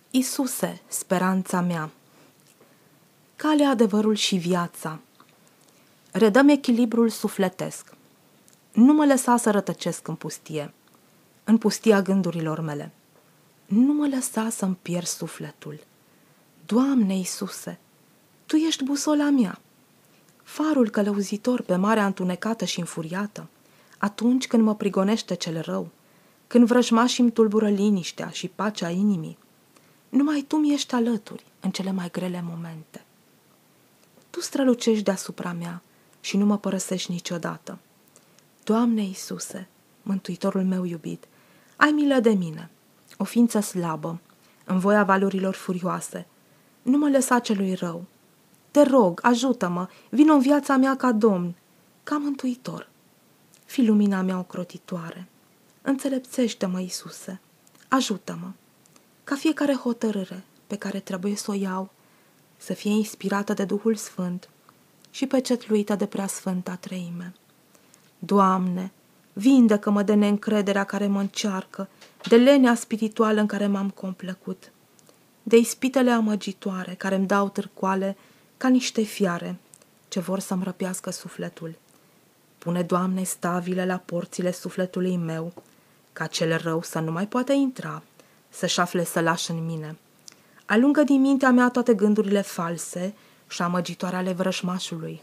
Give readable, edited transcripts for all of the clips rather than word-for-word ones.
Iisuse, speranța mea, calea, adevărul și viața, redă-mi echilibrul sufletesc. Nu mă lăsa să rătăcesc în pustia gândurilor mele. Nu mă lăsa să-mi pierd sufletul. Doamne Iisuse, Tu ești busola mea, farul călăuzitor pe marea întunecată și înfuriată, atunci când mă prigonește cel rău, când vrăjmașii îmi tulbură liniștea și pacea inimii. Numai Tu mi ești alături în cele mai grele momente. Tu strălucești deasupra mea și nu mă părăsești niciodată. Doamne Iisuse, Mântuitorul meu iubit, ai milă de mine, o ființă slabă, în voia valurilor furioase. Nu mă lăsa celui rău. Te rog, ajută-mă, vino în viața mea ca Domn, ca Mântuitor. Fii lumina mea ocrotitoare. Înțelepțește-mă, Iisuse, ajută-mă, ca fiecare hotărâre pe care trebuie să o iau să fie inspirată de Duhul Sfânt și pecetluită de Preasfânta Treime. Doamne, vindecă-mă de neîncrederea care mă încearcă, de lenea spirituală în care m-am complăcut, de ispitele amăgitoare care îmi dau târcoale ca niște fiare ce vor să-mi răpească sufletul. Pune, Doamne, stavile la porțile sufletului meu, ca cel rău să nu mai poată intra, să-și afle sălaș în mine. Alungă din mintea mea toate gândurile false și amăgitoare ale vrăjmașului.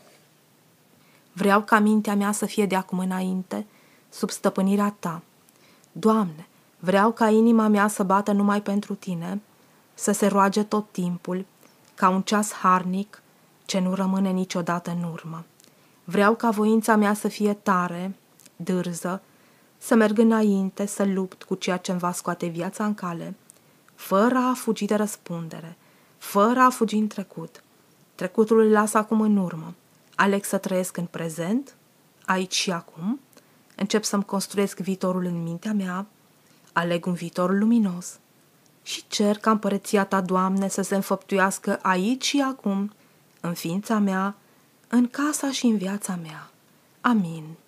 Vreau ca mintea mea să fie de acum înainte sub stăpânirea Ta. Doamne, vreau ca inima mea să bată numai pentru Tine, să se roage tot timpul, ca un ceas harnic ce nu rămâne niciodată în urmă. Vreau ca voința mea să fie tare, dârză, să merg înainte, să lupt cu ceea ce îmi va scoate viața în cale, fără a fugi de răspundere, fără a fugi în trecut. Trecutul îl las acum în urmă. Aleg să trăiesc în prezent, aici și acum. Încep să-mi construiesc viitorul în mintea mea, aleg un viitor luminos și cer ca împărăția Ta, Doamne, să se înfăptuiască aici și acum, în ființa mea, în casa și în viața mea. Amin.